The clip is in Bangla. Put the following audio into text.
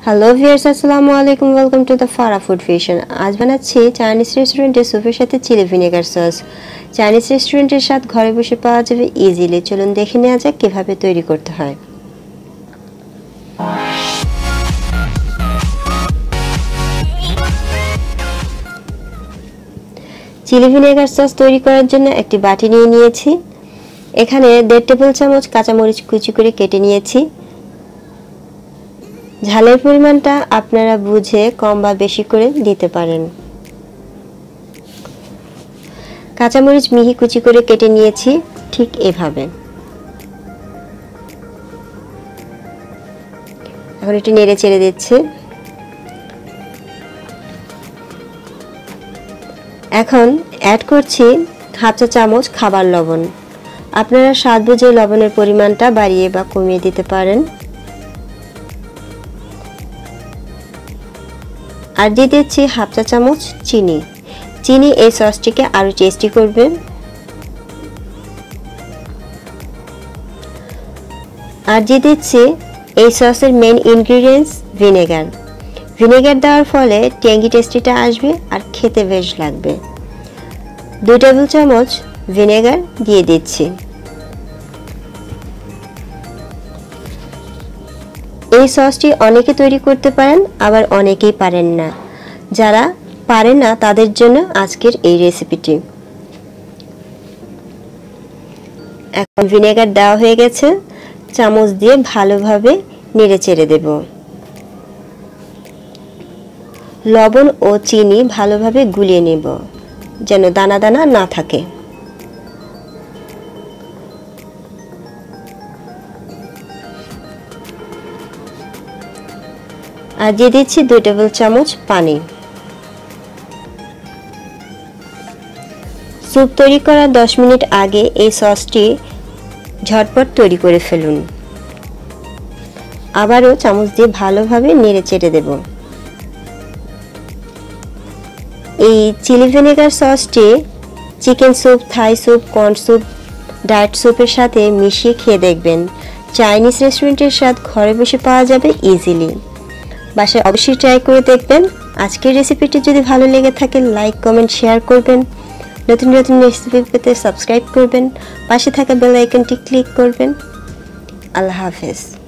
হ্যালো ভিউয়ার্স, আসসালামু আলাইকুম। Welcome to the Farah Food Fusion. আজ বানাচ্ছি চাইনিজ রেস্টুরেন্টের স্যুপের সাথে চিলি ভিনেগার সস। চাইনিজ রেস্টুরেন্টের স্বাদ ঘরে বসে পাওয়া যাবে ইজিলি। চলুন দেখে নেওয়া যাক কীভাবে তৈরি করতে হয়। চিলি ভিনেগার সস তৈরি করার জন্য একটি বাটি নিয়ে নিয়েছি। এখানে 1.5 টেবিল চামচ কাঁচামরিচ কুচি করে কেটে নিয়েছি। ঝালের পরিমাণটা আপনারা বুঝে কম বা বেশি করে দিতে পারেন। কাঁচামরিচ মিহি কুচি করে কেটে নিয়েছি ঠিক এভাবে। এখন একটু নেড়ে চেড়ে দিচ্ছি। এখন অ্যাড করছি 1/2 চা চামচ খাবার লবণ। আপনারা স্বাদ বুঝে লবণের পরিমাণটা বাড়িয়ে বা কমিয়ে দিতে পারেন। আর দিয়ে দিচ্ছি 1/2 চা চামচ চিনি। চিনি এই সসটিকে আরো টেস্টি করবে। আর দিয়ে দিচ্ছি এই সসের মেইন ইনগ্রেডিয়েন্টস ভিনেগার। ভিনেগার দেওয়ার ফলে ট্যাঙ্গি টেস্টিটা আসবে আর খেতে বেশ লাগবে। 2 টেবিল চামচ ভিনেগার দিয়ে দিচ্ছি। এই সসটি অনেকে তৈরি করতে পারেন, আবার অনেকেই পারেন না। যারা পারেন না তাদের জন্য আজকের এই রেসিপিটি। এখন ভিনেগার দেওয়া হয়ে গেছে, চামচ দিয়ে ভালোভাবে নেড়ে চেড়ে দেব। লবণ ও চিনি ভালোভাবে গুলিয়ে নেব যেন দানা দানা না থাকে। আর দিয়ে দিচ্ছি 2 টেবিল চামচ পানি। স্যুপ তৈরি করার 10 মিনিট আগে এই সসটি ঝটপট তৈরি করে ফেলুন। আবারও চামচ দিয়ে ভালোভাবে নেড়ে চেড়ে দেব। এই চিলি ভিনেগার সসটি chicken soup, Thai soup, corn soup, diet স্যুপের সাথে মিশিয়ে খেয়ে দেখবেন। চাইনিজ রেস্টুরেন্টের স্বাদ ঘরে বসে পাওয়া যাবে ইজিলি। বাসায় অবশ্যই ট্রাই করে দেখবেন। আজকের রেসিপিটি যদি ভালো লেগে থাকে লাইক, কমেন্ট, শেয়ার করবেন। নতুন নতুন রেসিপি পেতে সাবস্ক্রাইব করবেন। পাশে থাকা বেল আইকনটি ক্লিক করবেন। আল্লাহ হাফেজ।